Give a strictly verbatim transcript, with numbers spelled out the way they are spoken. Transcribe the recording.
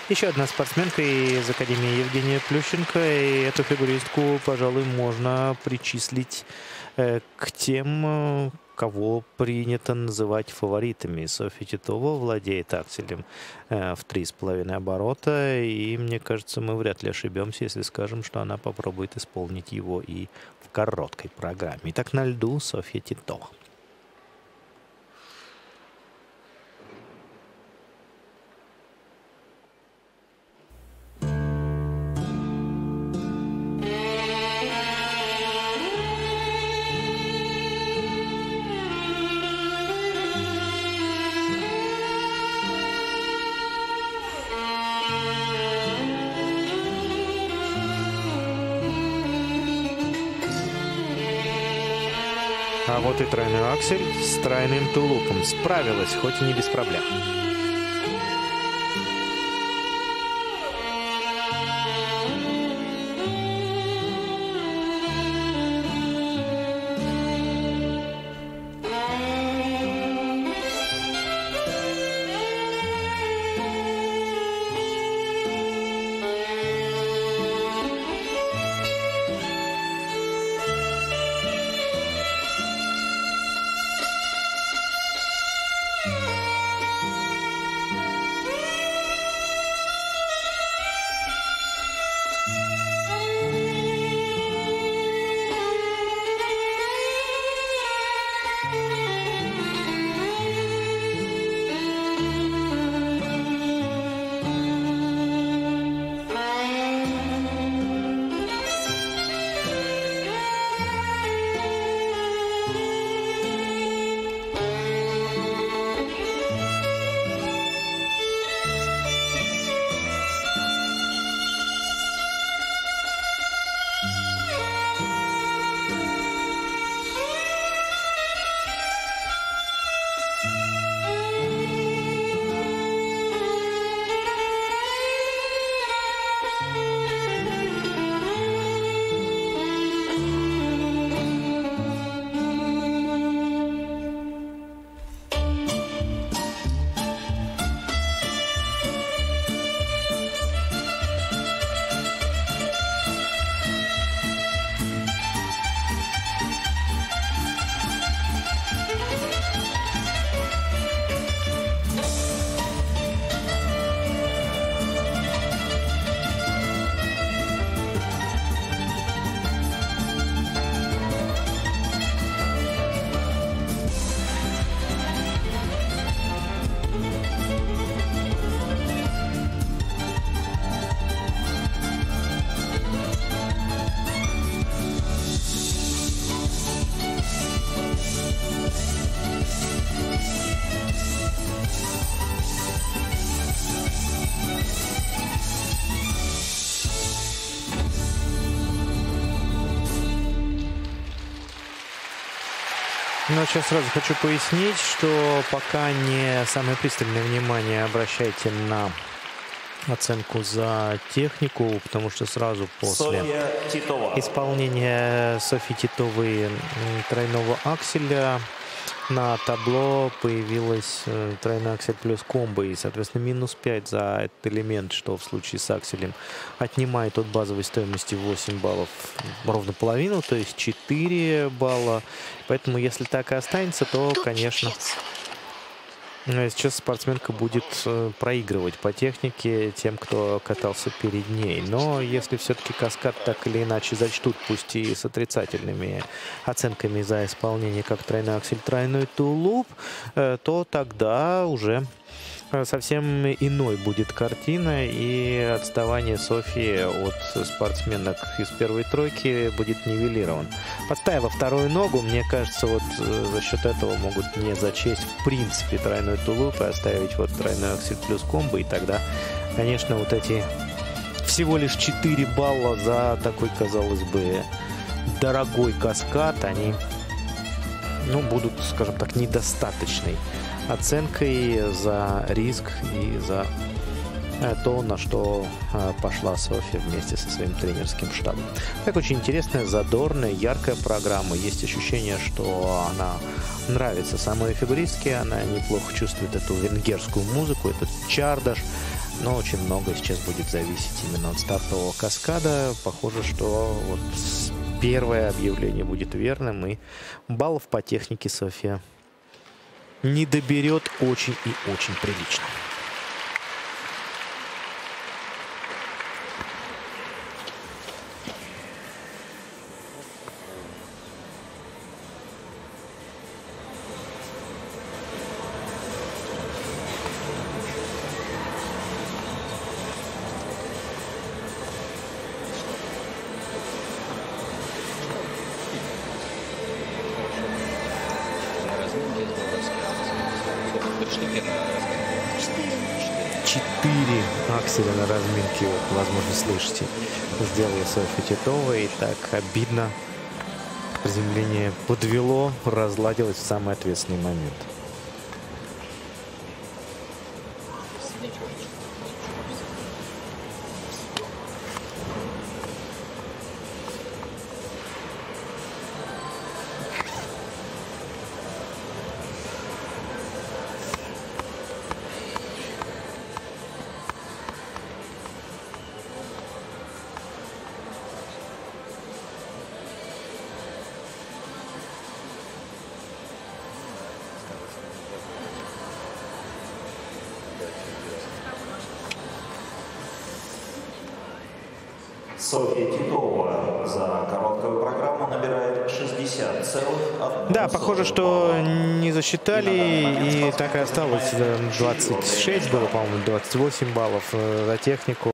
Еще одна спортсменка из Академии Евгения Плющенко. И эту фигуристку, пожалуй, можно причислить э, к тем, кого принято называть фаворитами. Софья Титова владеет акселем э, в три с половиной оборота. И мне кажется, мы вряд ли ошибемся, если скажем, что она попробует исполнить его и в короткой программе. Итак, на льду Софья Титова. А вот и тройной аксель с тройным тулупом. Справилась, хоть и не без проблем. Но сейчас сразу хочу пояснить, что пока не самое пристальное внимание обращайте на оценку за технику, потому что сразу после исполнения Софьи Титовой тройного акселя на табло появилась тройной аксель плюс комбо, и, соответственно, минус пять за этот элемент, что в случае с акселем отнимает от базовой стоимости восемь баллов ровно половину, то есть четыре балла. Поэтому, если так и останется, то, конечно, сейчас спортсменка будет проигрывать по технике тем, кто катался перед ней. Но если все-таки каскад так или иначе зачтут, пусть и с отрицательными оценками за исполнение как тройной аксель, тройной тулуп, то тогда уже совсем иной будет картина, и отставание Софьи от спортсменок из первой тройки будет нивелирован. Подставив вторую ногу, мне кажется, вот за счет этого могут не зачесть в принципе тройной тулуп и оставить вот тройной аксель плюс комбо, и тогда, конечно, вот эти всего лишь четыре балла за такой, казалось бы, дорогой каскад, они, ну, будут, скажем так, недостаточной оценкой за риск и за то, на что пошла Софья вместе со своим тренерским штабом. Так, очень интересная, задорная, яркая программа. Есть ощущение, что она нравится самой фигуристке. Она неплохо чувствует эту венгерскую музыку, этот чардаш. Но очень много сейчас будет зависеть именно от стартового каскада. Похоже, что вот первое объявление будет верным. И баллов по технике Софья не доберет очень и очень прилично. Четыре акселя на разминке, вот, возможно, слышите, сделала Софья Титова. И так обидно. Приземление подвело, разладилось в самый ответственный момент. Софья Титова за короткую программу набирает шестьдесят целых одна десятая. Да, похоже, что не засчитали, и так и осталось. двадцать шесть было, по-моему, двадцать восемь баллов за технику.